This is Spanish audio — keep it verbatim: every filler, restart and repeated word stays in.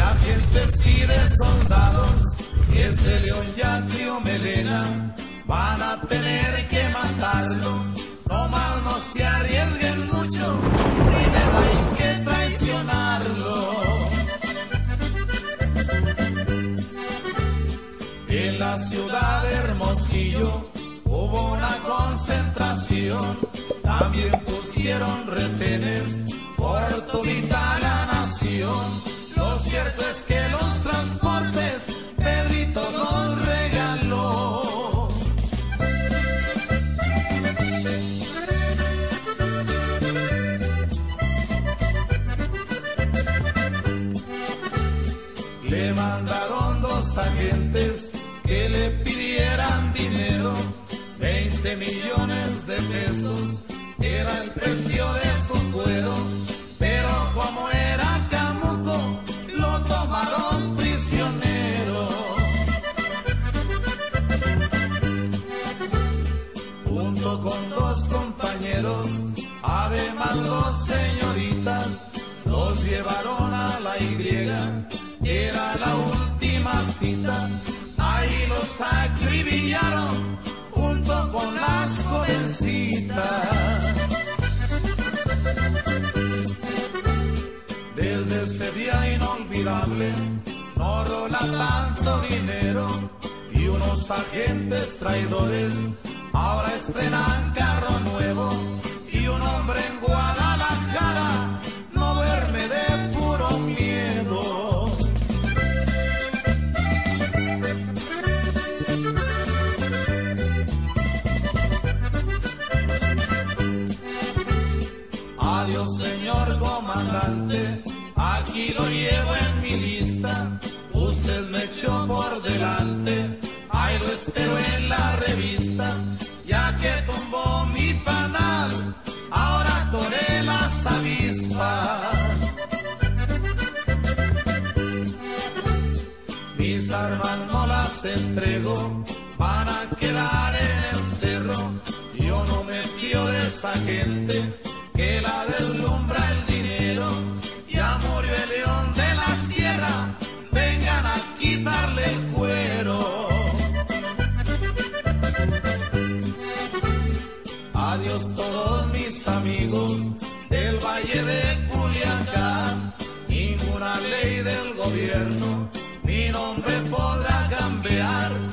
agentes y de soldados, ese león ya crió melena, van a tener que matarlo, no mal no se arriesguen mucho, primero hay que traicionarlo. En la ciudad de Hermosillo hubo una concentración, también pusieron retenes por todita la nación. Lo cierto es que los transportes Pedrito nos regaló. Le mandaron dos agentes que le pidieran dinero, veinte millones de pesos era el precio de su cuero, pero como era camuco, lo tomaron prisionero. Junto con dos compañeros, además dos señoritas, los llevaron a la Y, era la última cita. Ahí los acribillaron junto con las jovencitas. Desde ese día inolvidable no rola tanto dinero y unos agentes traidores ahora estrenan carro nuevo y un hombre en Guadalajara no duerme de puro miedo. Adiós, señor comandante, aquí lo llevo en mi lista. Usted me echó por delante, ahí lo espero en la revista. Ya que tumbó mi panal, ahora toré las avispas. Mis armas no las entrego, van a quedar en el cerro. Yo no me fío de esa gente que la deslumbra el dinero. Ya murió el león de la sierra, vengan a quitarle el cuero. Adiós todos mis amigos del Valle de Culiacán, ninguna ley del gobierno mi nombre podrá cambiar.